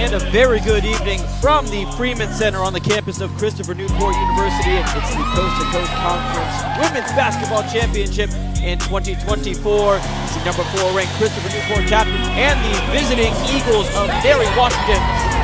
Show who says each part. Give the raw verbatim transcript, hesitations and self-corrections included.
Speaker 1: And a very good evening from the Freeman Center on the campus of Christopher Newport University. It's the Coast to Coast Conference Women's Basketball Championship in twenty twenty-four. It's the number four ranked Christopher Newport Captains and the visiting Eagles of Mary Washington